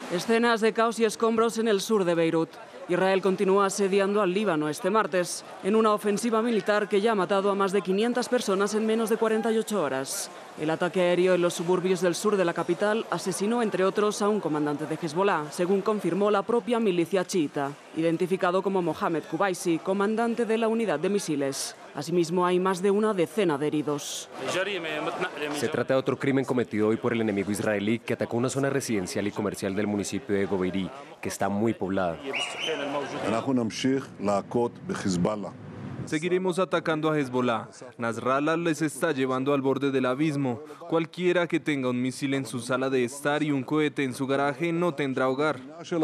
Escenas de caos y escombros en el sur de Beirut. Israel continúa asediando al Líbano este martes, en una ofensiva militar que ya ha matado a más de 500 personas en menos de 48 horas. El ataque aéreo en los suburbios del sur de la capital asesinó, entre otros, a un comandante de Hezbollah, según confirmó la propia milicia chiita, identificado como Mohamed Kubaisi, comandante de la unidad de misiles. Asimismo, hay más de una decena de heridos. Se trata de otro crimen cometido hoy por el enemigo israelí que atacó una zona residencial y comercial del municipio de Gobeiri, que está muy poblada. Seguiremos atacando a Hezbollah. Nasrallah les está llevando al borde del abismo. Cualquiera que tenga un misil en su sala de estar y un cohete en su garaje no tendrá hogar.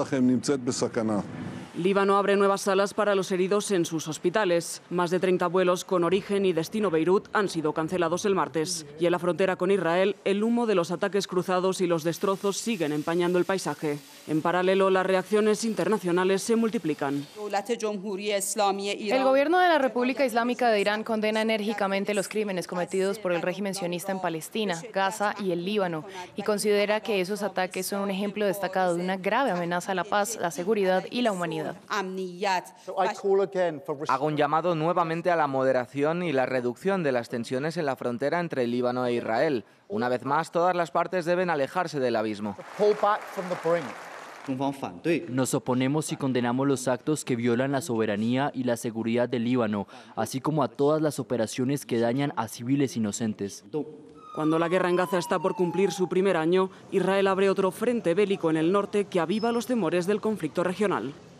Líbano abre nuevas salas para los heridos en sus hospitales. Más de 30 vuelos con origen y destino Beirut han sido cancelados el martes. Y en la frontera con Israel, el humo de los ataques cruzados y los destrozos siguen empañando el paisaje. En paralelo, las reacciones internacionales se multiplican. El gobierno de la República Islámica de Irán condena enérgicamente los crímenes cometidos por el régimen sionista en Palestina, Gaza y el Líbano, y considera que esos ataques son un ejemplo destacado de una grave amenaza a la paz, la seguridad y la humanidad. Hago un llamado nuevamente a la moderación y la reducción de las tensiones en la frontera entre el Líbano e Israel. Una vez más, todas las partes deben alejarse del abismo. Nos oponemos y condenamos los actos que violan la soberanía y la seguridad del Líbano, así como a todas las operaciones que dañan a civiles inocentes. Cuando la guerra en Gaza está por cumplir su primer año, Israel abre otro frente bélico en el norte que aviva los temores del conflicto regional.